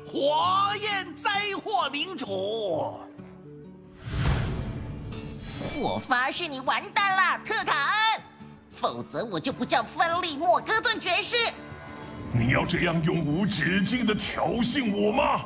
火焰灾祸领主。 我发誓你完蛋了，特卡恩，否则我就不叫芬利莫戈顿爵士。 你要这样永无止境的挑衅我吗？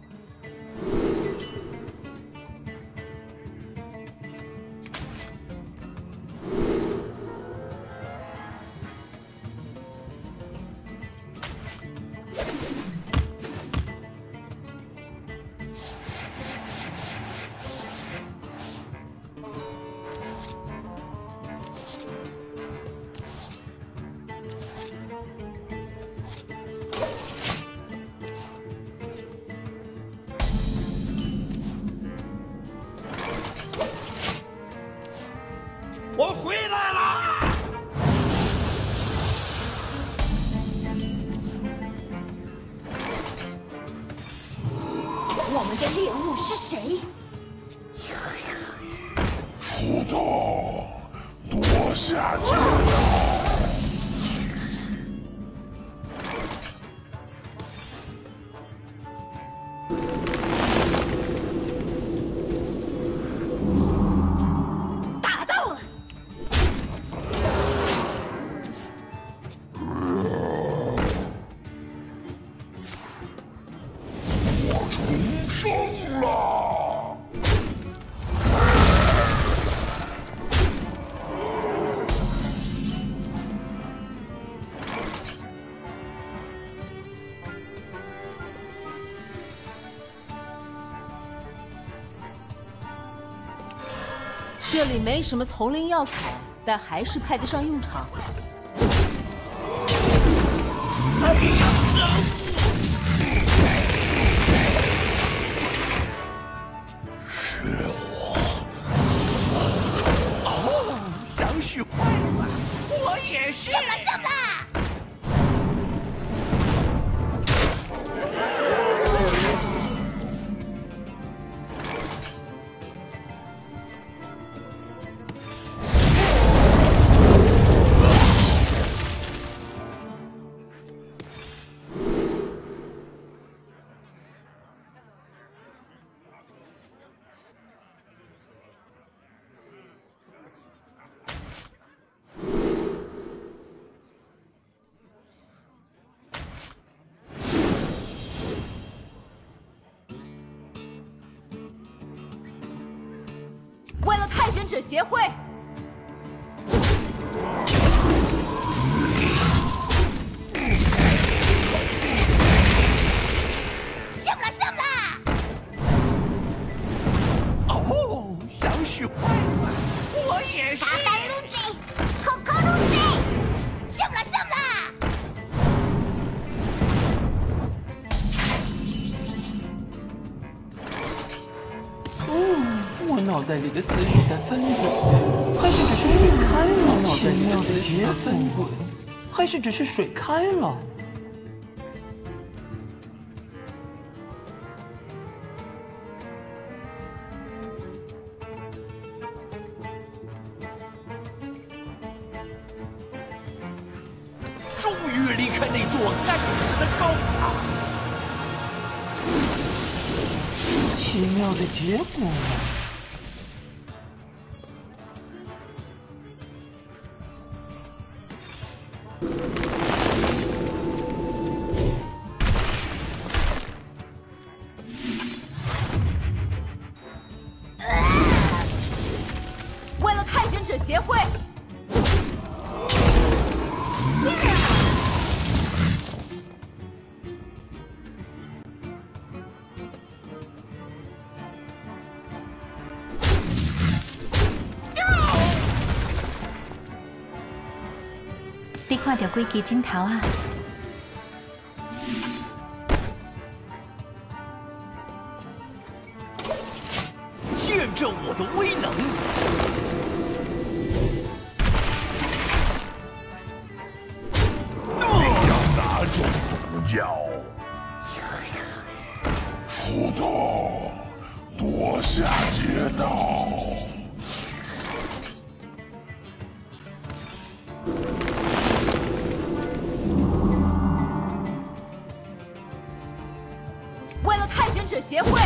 我回来啦！ 我们的猎物是谁？ 出动，夺下决斗！ 打到了！ 我重生了！ 这里没什么丛林要砍，但还是派得上用场。 哦，想使坏了，我也是。 上了上了！ 为了探险者协会， 上了上了！ 哦，想使坏了，我也是。 打板路子，扣扣路子，上了上了！ 我脑袋里的思绪在翻滚，还是只是水开了？我脑袋里的思绪在翻滚，还是只是水开了？ 终于离开那座该死的高塔。 奇妙的结果。 为了探险者协会。 你看到几支镜头啊？ 见证我的威能！ 你要哪种毒药？出动，夺下决斗！ 为了探险者协会。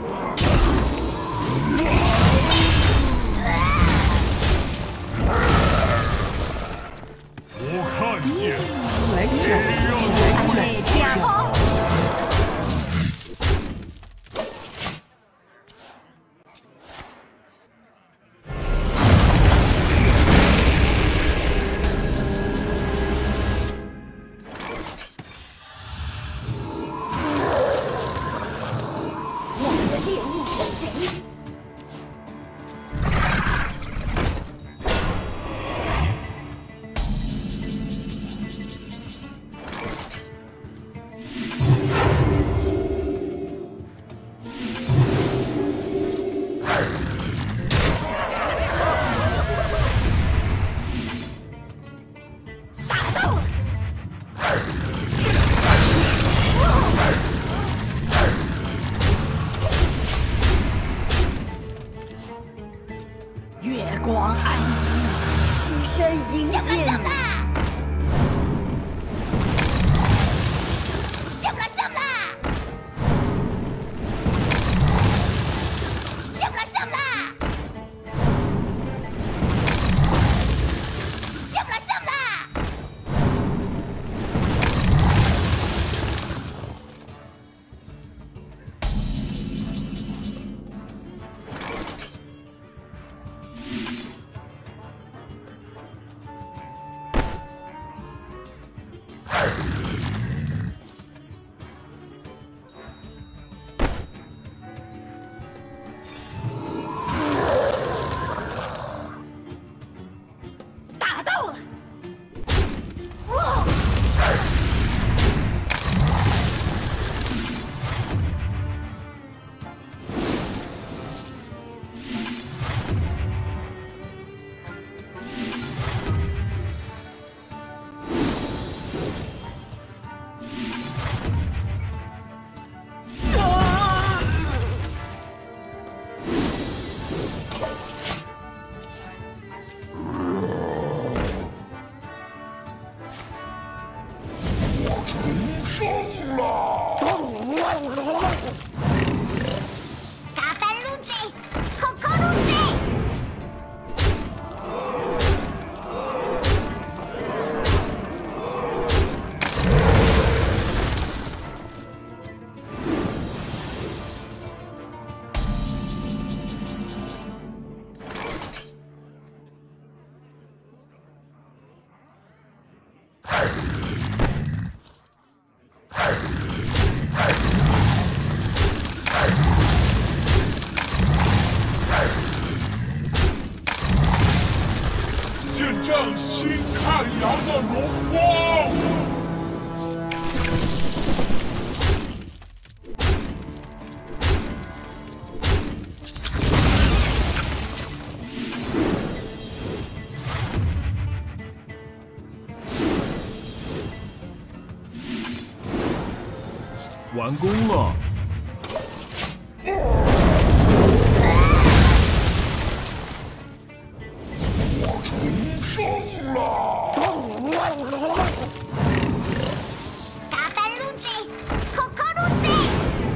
我看见来一场家伙！ 我们的猎物是谁？月光暗影，起身迎接你。上啦！上啦！上啦！上啦！上啦！上啦！上啦！打到了！哇！卡班路子，Coco路子。 见证新太阳的荣光。 完工了。 卡班路子，Coco路子。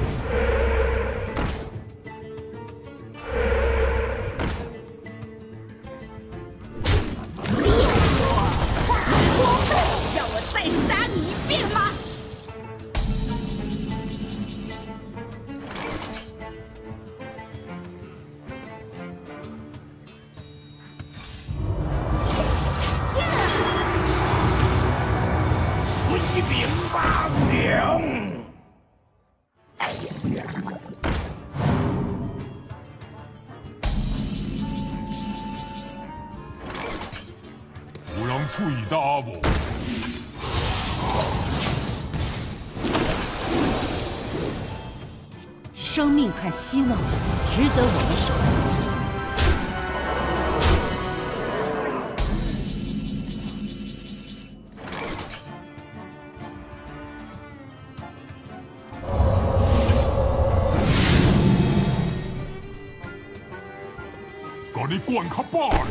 让我再杀你一遍吗？ 威名霸了！ 有人喙打无？ 生命和希望值得我们守护。 甲你灌较饱咧！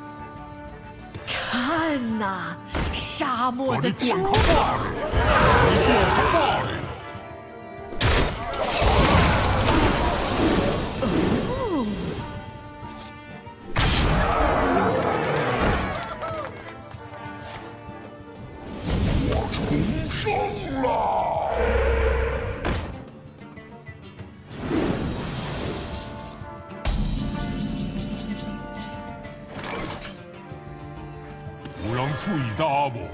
看呐，沙漠甲的猪你灌较饱咧！甲你灌较饱咧！ 嘴大无？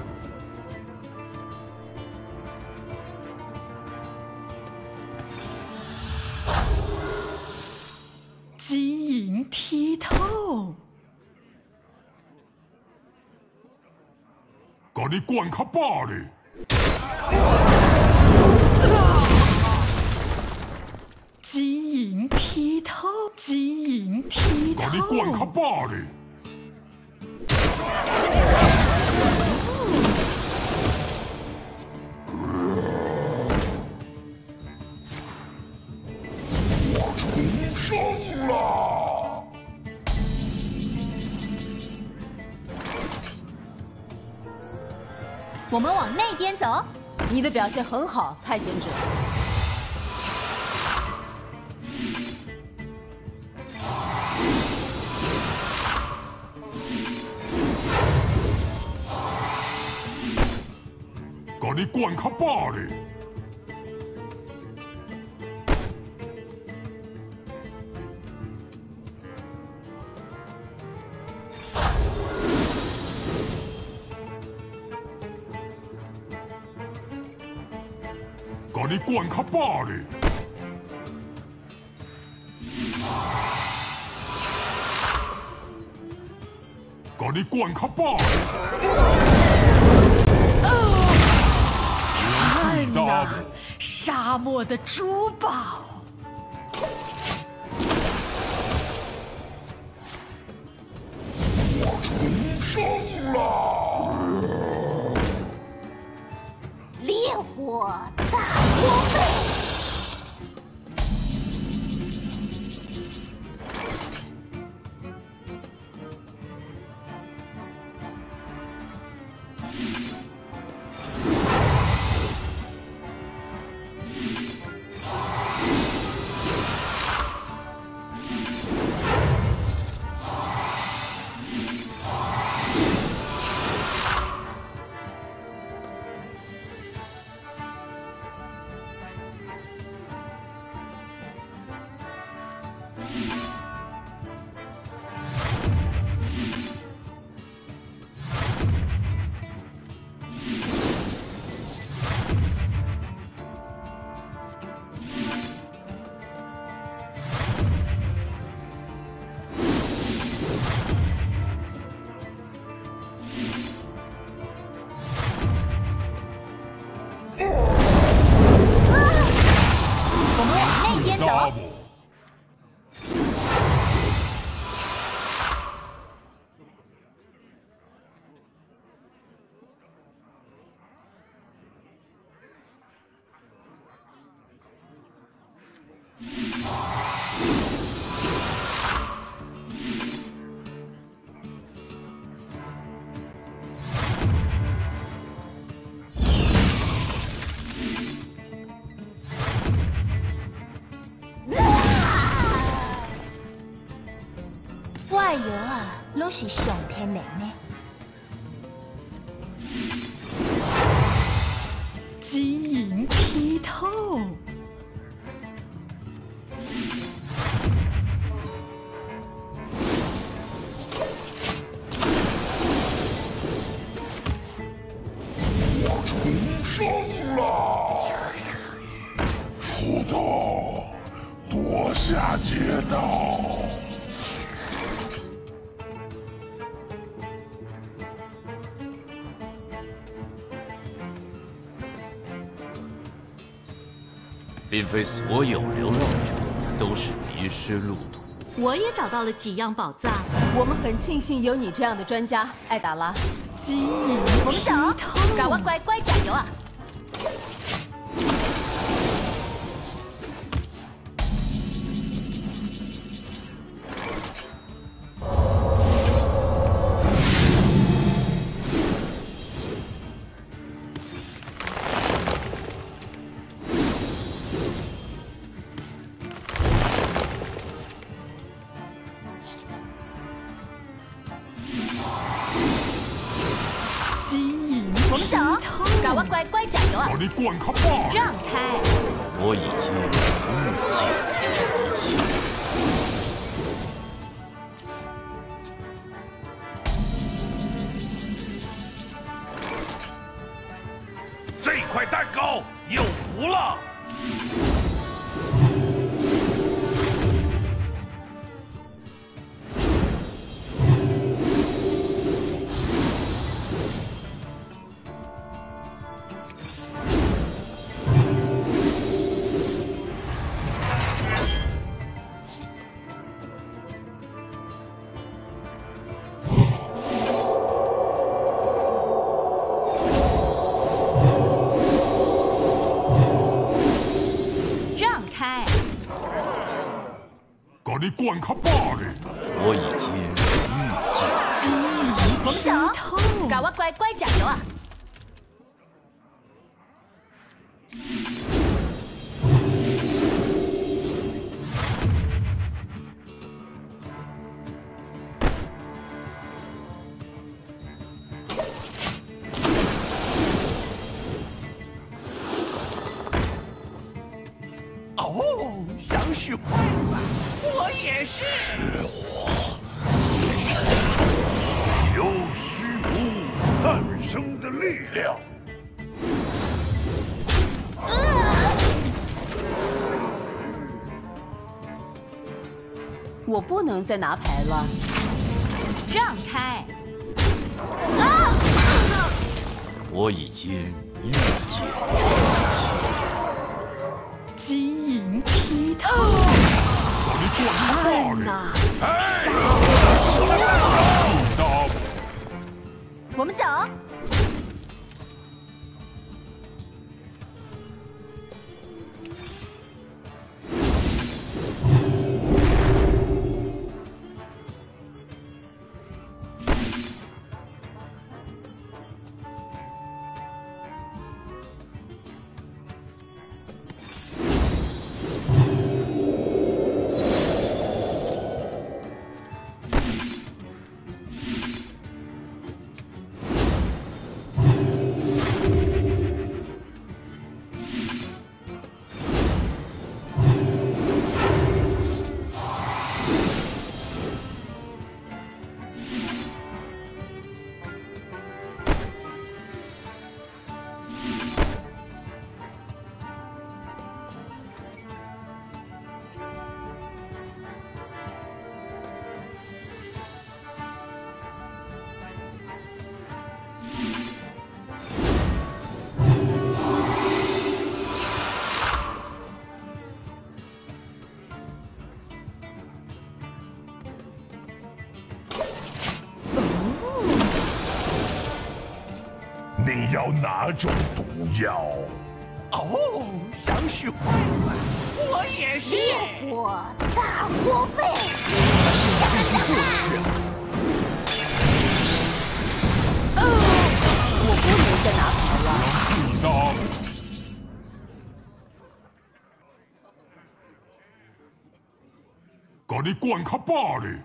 晶莹剔透。 甲你灌较饱咧！ 晶莹剔透，晶莹剔透。 甲你灌较饱咧！我重生了！ 我们往那边走。 你的表现很好，太贤者。 甲你灌较饱咧！甲你灌较饱咧！甲你灌较饱咧！ 看呐，沙漠的珠宝。 我重生了！ 烈火大锅背。 外药啊，拢是上天然的。 晶莹剔透。 我重生了！出道，夺下街道。 并非所有流浪者都是迷失路途。 我也找到了几样宝藏。 我们很庆幸有你这样的专家，艾达拉。 晶莹我们走，搞我乖乖加油啊！我们走，搞我乖乖加油啊！ 让你灌较饱。 让开！ 我已经误解这一切。 开！ 给你灌卡巴嘞！ 我已经预见。 我们走，搞我乖乖加油啊！ 哦，想使坏吧？我也是。 由虚无诞生的力量。 我不能再拿牌了。 让开！ 我已经预见。 金银剔透， 给你灌卡巴嘞！ 杀我们走。 你要哪种毒药？ 哦，想使坏吧？我也是。 烈火大火沸， 我不能再拿牌了。 知道。给你灌卡巴嘞！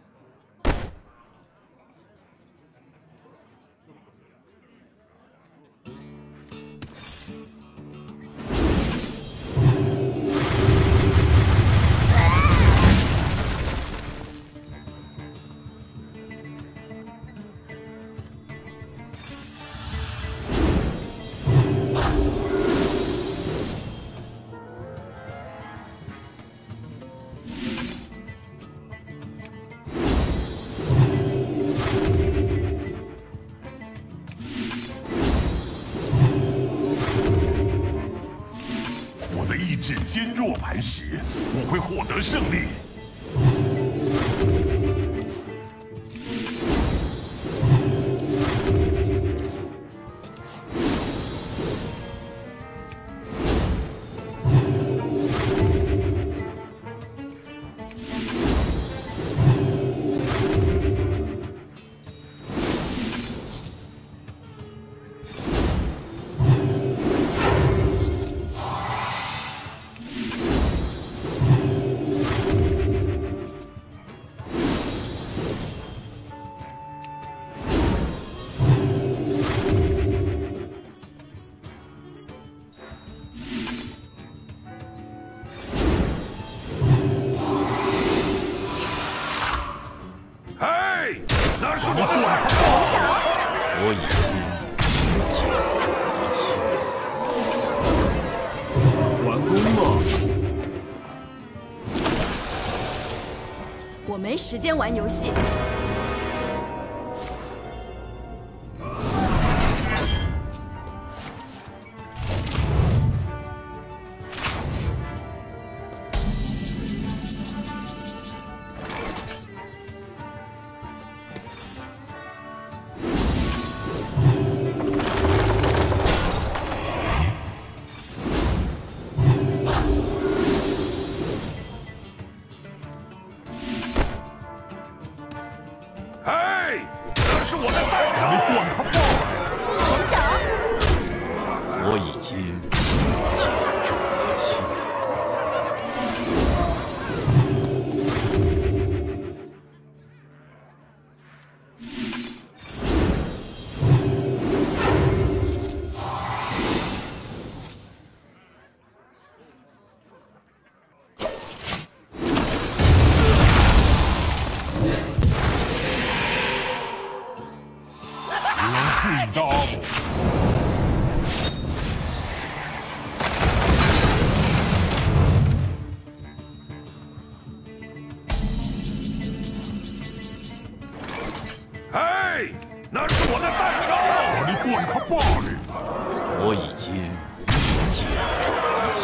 意志坚若磐石，我会获得胜利。那是我的碗， 我已经解决一切。 完工了。 我没时间玩游戏。 嘿，那是我的蛋糕！你管他罢了！ 我已经理解这一切。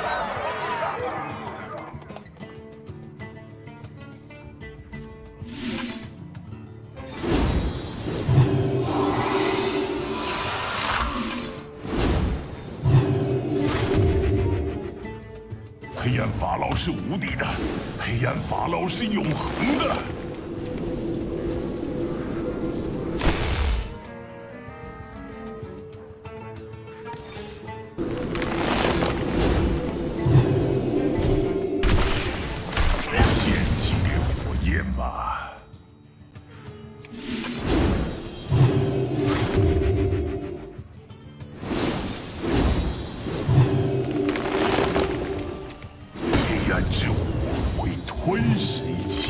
黑暗法老是无敌的，黑暗法老是永恒的。献祭给火焰吧！黑暗之火会吞噬一切。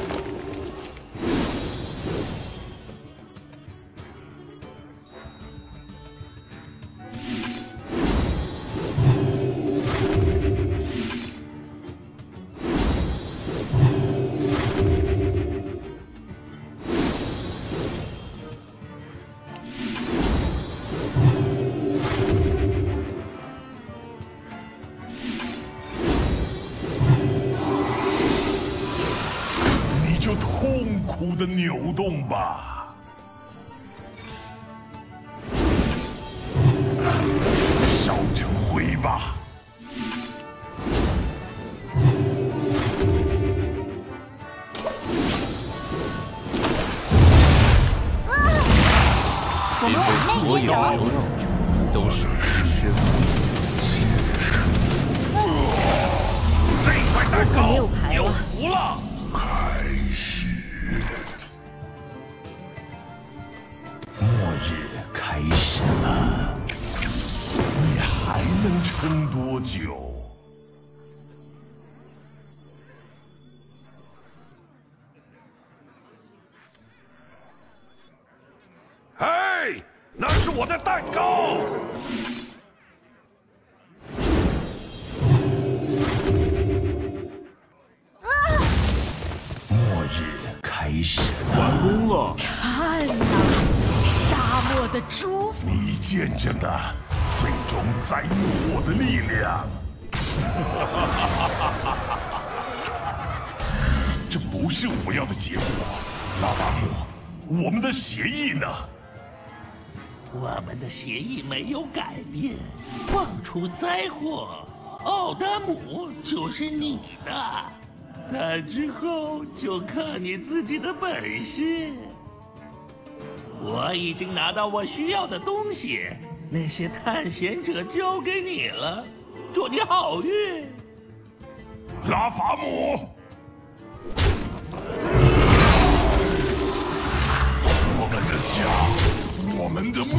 你就痛苦的扭动吧，烧成灰吧。 并非所有流浪者都是迷失的。 这块蛋糕没有牌有了福了。开始，末日开始了，你还能撑多久？嘿，那是我的蛋糕！末日开始了，完工了。 看呐，沙漠的猪， 你见证了最终宰灭我的力量。这不是我要的结果，拉法姆，我们的协议呢？ 我们的协议没有改变，放出灾祸，奥达姆就是你的。但之后就看你自己的本事。我已经拿到我需要的东西，那些探险者交给你了，祝你好运。 拉法姆，我们的家，我们的墓。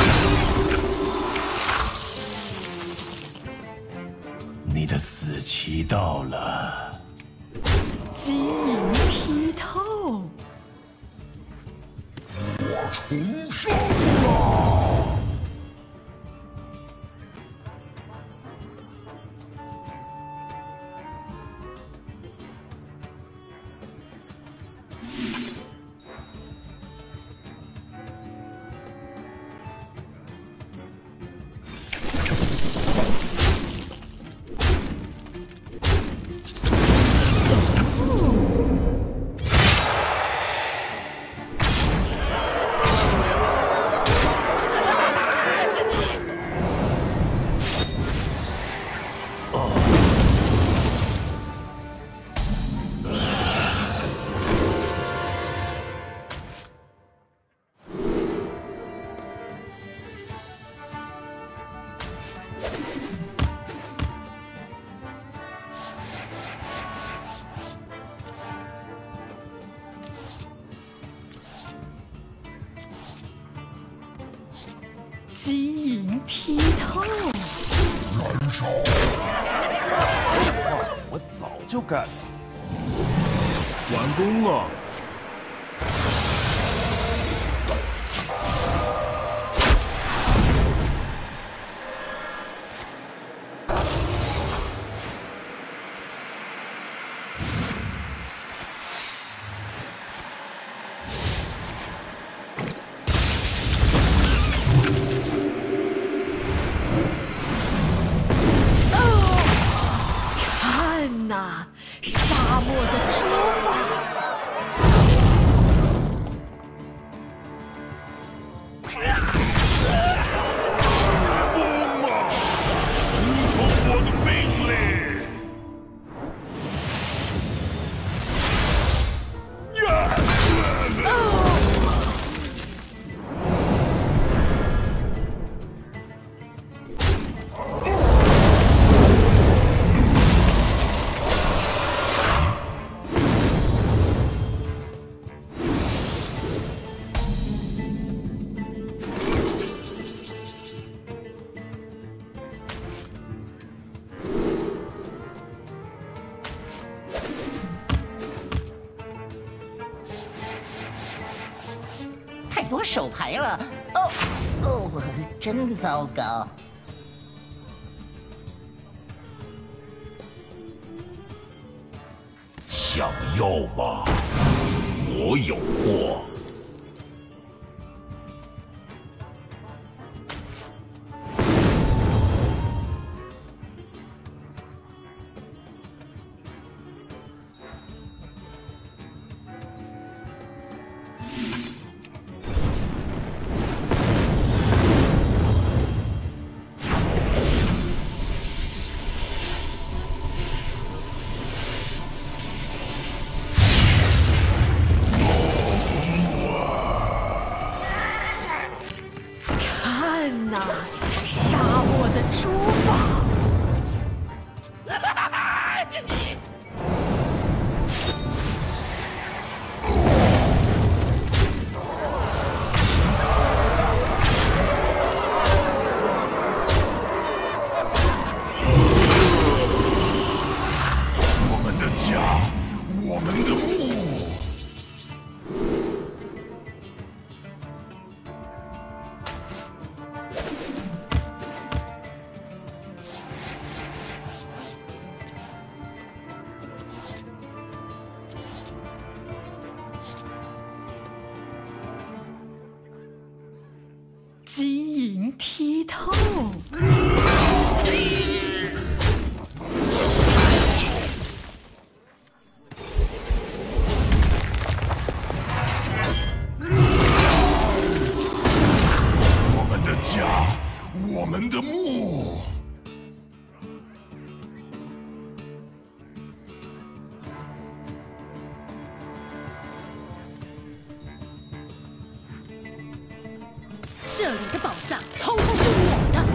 你的死期到了。 晶莹剔透。 我重生了！ 晶莹剔透。 燃烧！ 废话，我早就干了。 完工了。 呐，沙漠的猪吧！ 太多手牌了，真糟糕！ 想要吗？我有货。 沙漠的珠宝。 我们的家，我们的墓。 晶莹剔透。 我们的家，我们的墓。 这里的宝藏统统是我的。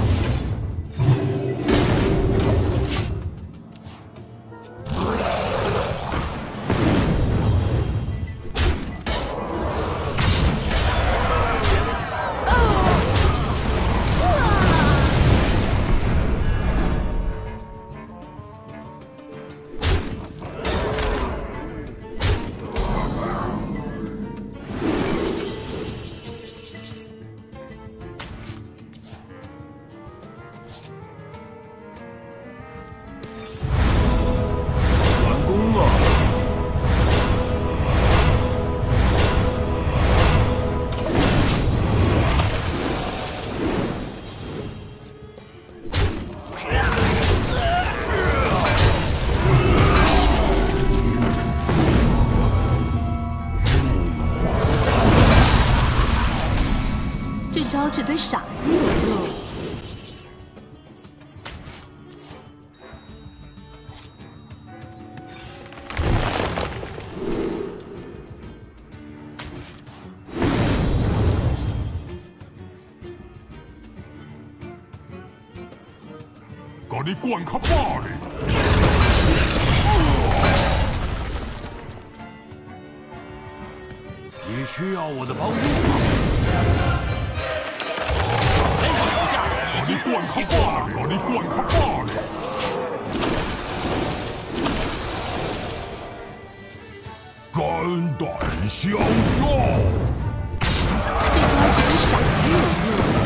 这招只对傻子有用。 甲你灌较饱咧！ 你需要我的帮助吗？ 你灌较饱咧！你灌较饱咧！肝胆相照。 这招只对傻子有用。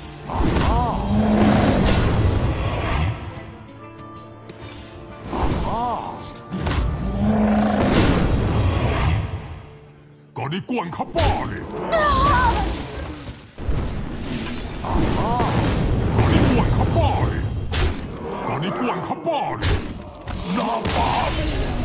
啊！ 甲你灌较饱咧！甲你灌较饱咧！甲你灌较饱咧！拉巴姆！